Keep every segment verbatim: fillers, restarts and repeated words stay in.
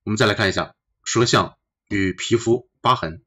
我们再来看一下舌象与皮肤疤痕。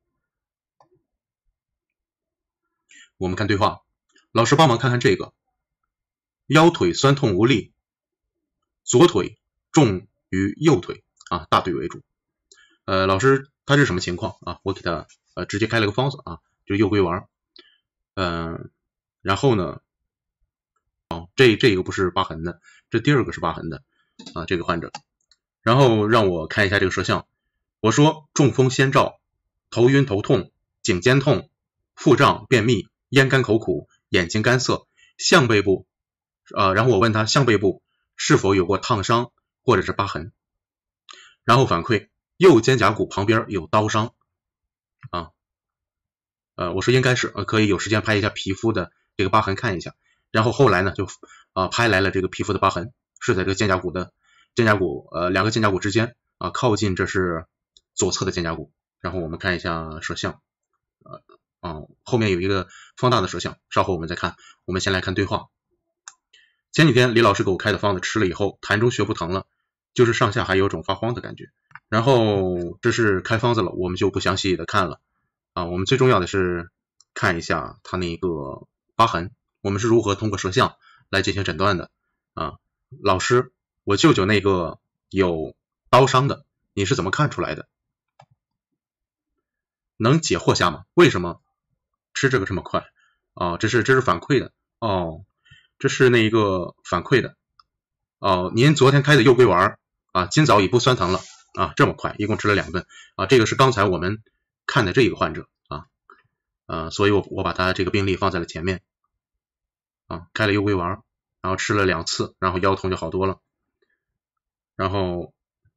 我们看对话，老师帮忙看看这个，腰腿酸痛无力，左腿重于右腿啊，大腿为主。呃，老师他是什么情况啊？我给他呃直接开了个方子啊，就是右归丸。嗯、呃，然后呢，哦，这这个不是疤痕的，这第二个是疤痕的啊，这个患者。然后让我看一下这个舌象，我说中风先兆，头晕头痛，颈肩痛，腹胀便秘，咽干口苦，眼睛干涩，项背部，呃，然后我问他项背部是否有过烫伤或者是疤痕，然后反馈右肩胛骨旁边有刀伤啊，呃，我说应该是，呃，可以有时间拍一下皮肤的这个疤痕看一下，然后后来呢就啊拍来了这个皮肤的疤痕，是在这个肩胛骨的肩胛骨呃两个肩胛骨之间啊，靠近这是左侧的肩胛骨，然后我们看一下舌象，呃啊后面有一个放大的舌象，稍后我们再看，我们先来看对话。前几天李老师给我开的方子吃了以后，痰中穴不疼了，就是上下还有种发慌的感觉。然后这是开方子了，我们就不详细的看了啊。我们最重要的是看一下他那个疤痕，我们是如何通过舌象来进行诊断的啊。老师，我舅舅那个有刀伤的，你是怎么看出来的？能解惑下吗？为什么吃这个这么快啊？这是这是反馈的哦。这是那一个反馈的哦，您昨天开的右归丸啊，今早已不酸疼了啊，这么快，一共吃了两顿啊，这个是刚才我们看的这一个患者啊，呃，所以我我把他这个病例放在了前面啊，开了右归丸，然后吃了两次，然后腰痛就好多了，然后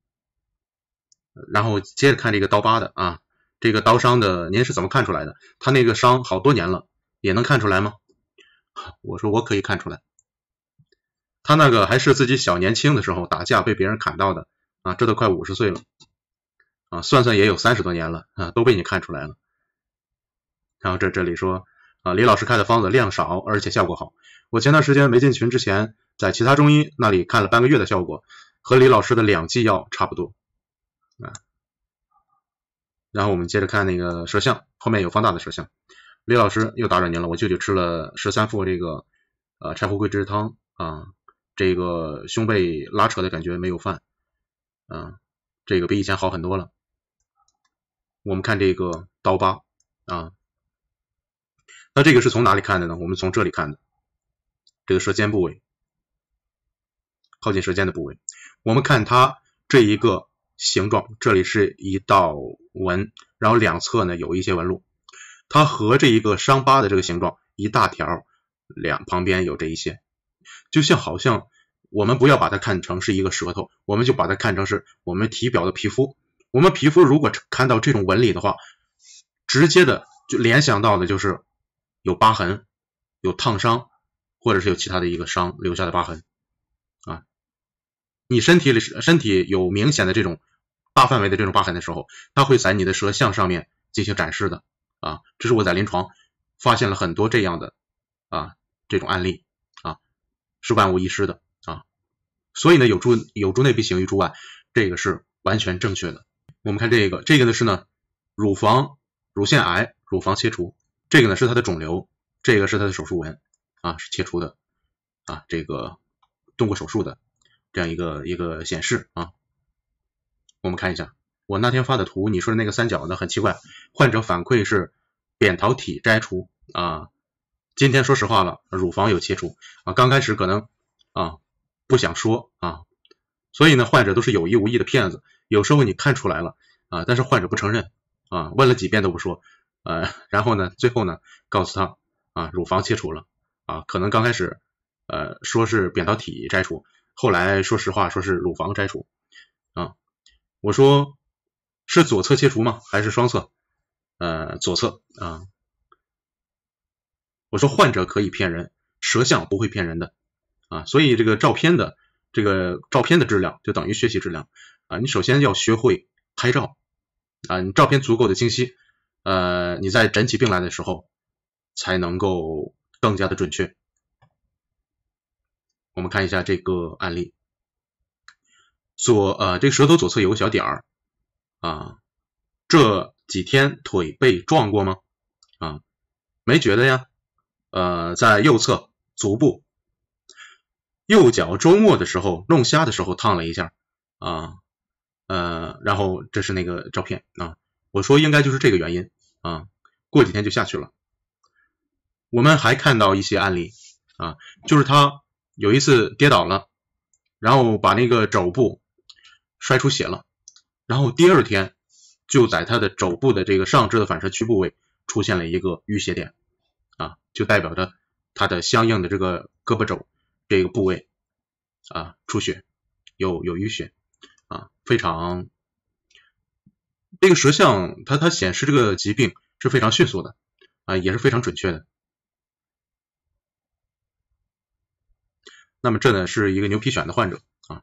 然后接着看这个刀疤的啊，这个刀伤的您是怎么看出来的？他那个伤好多年了，也能看出来吗？我说我可以看出来，他那个还是自己小年轻的时候打架被别人砍到的啊，这都快五十岁了啊，算算也有三十多年了啊，都被你看出来了。然后这这里说啊，李老师开的方子量少，而且效果好。我前段时间没进群之前，在其他中医那里看了半个月的效果，和李老师的两剂药差不多啊。然后我们接着看那个舌象，后面有放大的舌象。李老师又打扰您了，我舅舅吃了十三副这个呃柴胡桂枝汤啊，这个胸背拉扯的感觉没有犯，啊，这个比以前好很多了。我们看这个刀疤啊，那这个是从哪里看的呢？我们从这里看的，这个舌尖部位，靠近舌尖的部位，我们看它这一个形状，这里是一道纹，然后两侧呢有一些纹路。它和这一个伤疤的这个形状一大条，两旁边有这一些，就像好像我们不要把它看成是一个舌头，我们就把它看成是我们体表的皮肤。我们皮肤如果看到这种纹理的话，直接的就联想到的就是有疤痕，有烫伤，或者是有其他的一个伤留下的疤痕啊。你身体里身体有明显的这种大范围的这种疤痕的时候，它会在你的舌象上面进行展示的。啊，这是我在临床发现了很多这样的啊这种案例啊，是万无一失的啊。所以呢，有助有助内必行于诸外，这个是完全正确的。我们看这个，这个呢是呢乳房乳腺癌，乳房切除，这个呢是它的肿瘤，这个是它的手术纹啊，是切除的啊，这个动过手术的这样一个一个显示啊。我们看一下。我那天发的图，你说的那个三角呢很奇怪，患者反馈是扁桃体摘除啊。今天说实话了，乳房有切除啊，刚开始可能啊不想说啊，所以呢患者都是有意无意的骗子，有时候你看出来了啊，但是患者不承认啊，问了几遍都不说，呃，然后呢最后呢告诉他啊乳房切除了啊，可能刚开始呃说是扁桃体摘除，后来说实话说是乳房摘除啊，我说。是左侧切除吗？还是双侧？呃，左侧啊。我说患者可以骗人，舌象不会骗人的啊。所以这个照片的这个照片的质量就等于学习质量啊。你首先要学会拍照啊，你照片足够的清晰，呃，你在诊起病来的时候才能够更加的准确。我们看一下这个案例， 左呃这个舌头左侧有个小点儿啊，这几天腿被撞过吗？啊，没觉得呀。呃，在右侧足部，右脚周末的时候弄虾的时候烫了一下啊，呃，然后这是那个照片啊，我说应该就是这个原因啊，过几天就下去了。我们还看到一些案例啊，就是他有一次跌倒了，然后把那个肘部摔出血了，然后第二天就在他的肘部的这个上肢的反射区部位出现了一个淤血点啊，就代表着他的相应的这个胳膊肘这个部位啊出血，有有淤血啊，非常这个舌象它它显示这个疾病是非常迅速的啊，也是非常准确的。那么这呢是一个牛皮癣的患者啊，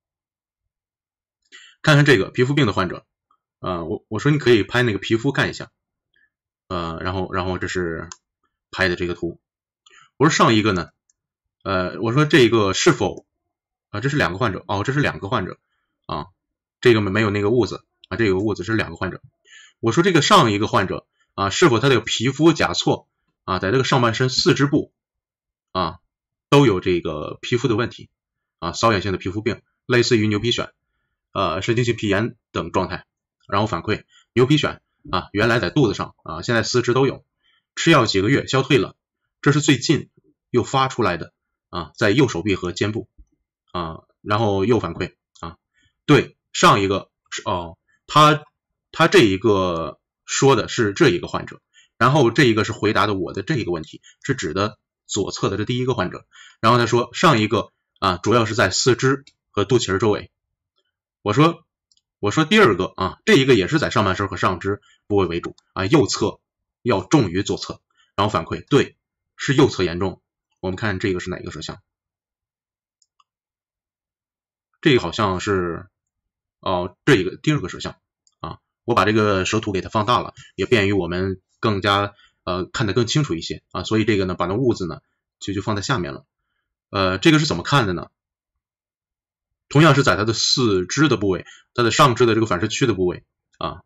看看这个皮肤病的患者，呃，我我说你可以拍那个皮肤看一下，呃，然后然后这是拍的这个图，我说上一个呢，呃，我说这个是否啊，这是两个患者哦，这是两个患者啊，这个没有那个痦子啊，这个痦子是两个患者，我说这个上一个患者啊，是否他的皮肤甲错啊，在这个上半身四肢部啊都有这个皮肤的问题啊，瘙痒性的皮肤病，类似于牛皮癣、呃神经性皮炎等状态，然后反馈牛皮癣啊，原来在肚子上啊，现在四肢都有，吃药几个月消退了，这是最近又发出来的啊，在右手臂和肩部啊，然后又反馈啊，对，上一个哦，他他这一个说的是这一个患者，然后这一个是回答的我的这一个问题，是指的左侧的这第一个患者，然后他说上一个啊主要是在四肢和肚脐儿周围，我说我说第二个啊，这一个也是在上半身和上肢部位为主啊，右侧要重于左侧，然后反馈对，是右侧严重，我们看这个是哪一个舌象？这个好像是哦这一个第二个舌象啊，我把这个舌图给它放大了，也便于我们更加呃看得更清楚一些啊，所以这个呢把那痦子呢就就放在下面了。呃，这个是怎么看的呢？同样是在它的四肢的部位，它的上肢的这个反射区的部位啊，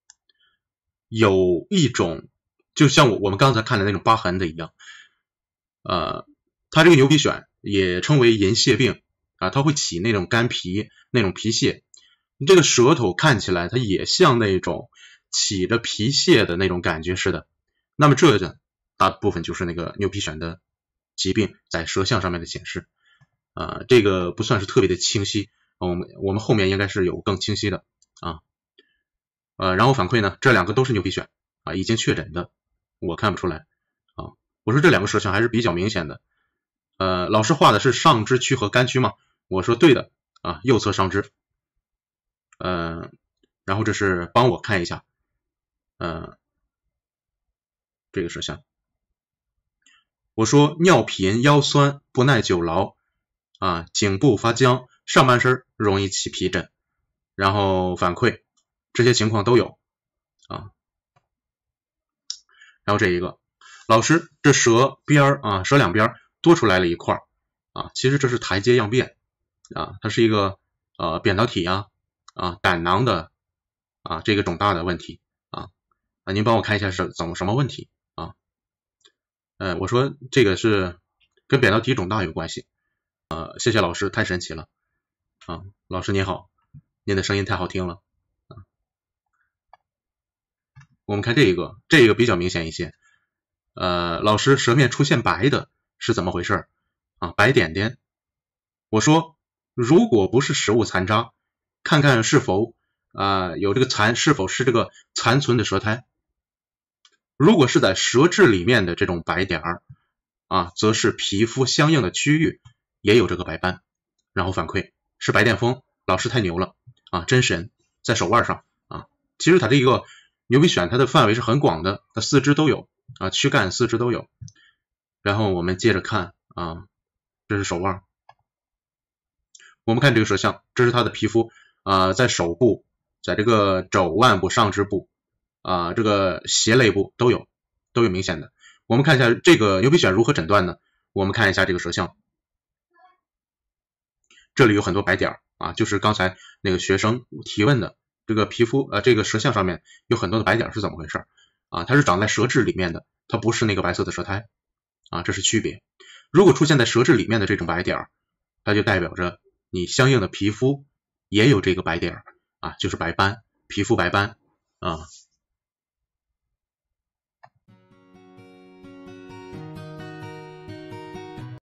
有一种就像我我们刚才看的那种疤痕的一样，呃，它这个牛皮癣也称为银屑病啊，它会起那种干皮那种皮屑，这个舌头看起来它也像那种起着皮屑的那种感觉似的，那么这呢大部分就是那个牛皮癣的疾病在舌象上面的显示。啊，这个不算是特别的清晰，我们我们后面应该是有更清晰的啊，呃，然后反馈呢，这两个都是牛皮癣啊，已经确诊的，我看不出来啊，我说这两个舌象还是比较明显的，呃，老师画的是上肢区和肝区吗？我说对的啊，右侧上肢，呃，然后这是帮我看一下，呃，这个舌象，我说尿频腰酸不耐久劳。啊，颈部发僵，上半身容易起皮疹，然后反馈这些情况都有啊。然后这一个，老师，这舌边啊，舌两边多出来了一块啊，其实这是台阶样变啊，它是一个呃扁桃体啊啊胆囊的啊这个肿大的问题啊啊，您帮我看一下是怎么什么问题啊？呃，我说这个是跟扁桃体肿大有关系。呃，谢谢老师，太神奇了啊！老师您好，您的声音太好听了啊。我们看这一个，这一个比较明显一些。呃，老师舌面出现白的是怎么回事啊？白点点。我说，如果不是食物残渣，看看是否啊、呃、有这个残，是否是这个残存的舌苔。如果是在舌质里面的这种白点儿啊，则是皮肤相应的区域也有这个白斑，然后反馈是白癜风，老师太牛了啊，真神，在手腕上啊。其实它这个牛皮癣它的范围是很广的，它四肢都有啊，躯干四肢都有。然后我们接着看啊，这是手腕，我们看这个舌象，这是它的皮肤啊，在手部，在这个肘腕部、上肢部啊，这个胁肋部都有，都有明显的。我们看一下这个牛皮癣如何诊断呢？我们看一下这个舌象。这里有很多白点啊，就是刚才那个学生提问的这个皮肤呃这个舌象上面有很多的白点是怎么回事啊？它是长在舌质里面的，它不是那个白色的舌苔啊，这是区别。如果出现在舌质里面的这种白点，它就代表着你相应的皮肤也有这个白点啊，就是白斑，皮肤白斑啊。